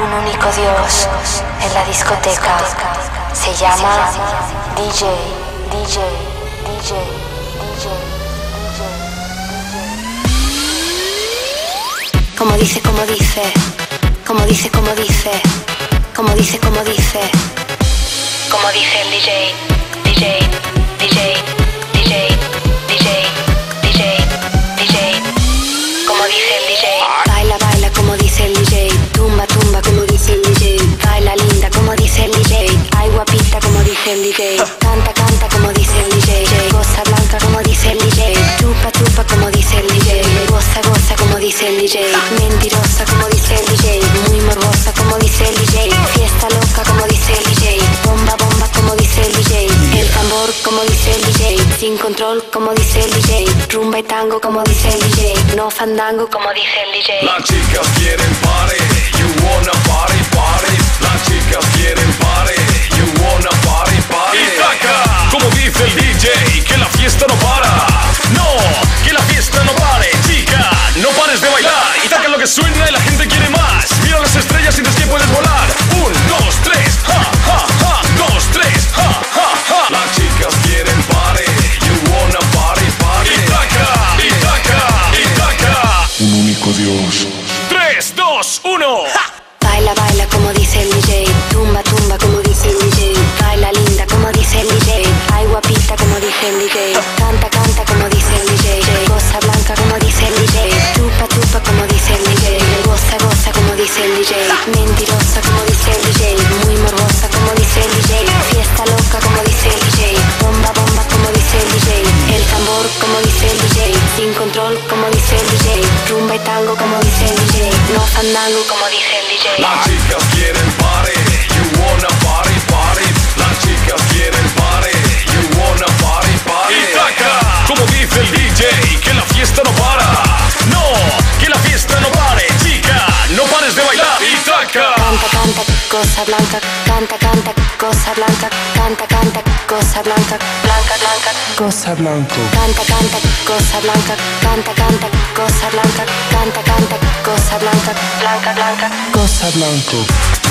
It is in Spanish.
Un único Dios en la discoteca se llama DJ, DJ, DJ, DJ, DJ. Como dice, como dice, como dice, como dice, como dice, como dice, como dice el DJ, DJ, DJ, DJ, DJ, DJ, DJ, como dice el DJ. Baila, baila, como dice el DJ. Tumba, tumba, como dice el DJ. Baila linda, como dice el DJ. Ay, guapita, como dice el DJ. Canta, canta, como dice el DJ. Goza blanca, como dice el DJ. Chupa, chupa, como dice el DJ. Goza, goza, como dice el DJ. Mentirosa, como dice el DJ. Muy morbosa, como dice el DJ. Fiesta loca, como dice el DJ. Bomba, bomba, como dice el DJ. El tambor, como dice el DJ. Sin control, como dice el DJ. Rumba y tango, como dice el DJ. No fandango, como dice el DJ. Las chicas quieren party, you wanna party, party. Las chicas quieren party, you wanna party, party. Y taca, como dice el DJ, que la fiesta no para. No, que la fiesta no pare, chica, no pares de bailar. Y taca lo que suena y la gente quiere más. Mira las estrellas, sientes que puedes volar. 1, 2, 3, ja, ja, ja. 2, 3, ja, ja, ja. Las chicas quieren party, you wanna party, party. Y taca, y taca, y taca. Un único Dios. 3, 2, 1. Baila, baila, como dice el DJ. Tumba, tumba, como dice el DJ. Baila linda, como dice el DJ. Ay, guapita, como dice el DJ. Canta, canta, como dice el DJ. Goza blanca, como dice el DJ. Chupa, chupa, como dice el DJ. Goza, goza, como dice el DJ. Mentirosa, como dice el DJ. Muy morbosa, como dice el DJ. Fiesta loca, como dice el DJ. Bomba, bomba, como dice el DJ. El tambor, como dice el DJ. Sin control, como dice el DJ. Rumba y tango, como dice el DJ. No fandango, como dice el DJ. Las chicas quieren party, you wanna party, party. Las chicas quieren party, you wanna party, party. Y taca, como dice el DJ, que la fiesta no para. No, que la fiesta no pare, chica, no pares de bailar. Y taca. Canta, canta, cosa blanca. Canta, canta, cosa blanca. Canta, canta, cosa blanca. Blanca, blanca. Cosa blanco. Canta, canta, cosa blanca. Canta, canta, cosa blanca. Canta, canta, cosa blanca. Blanca, blanca. Cosa blanco.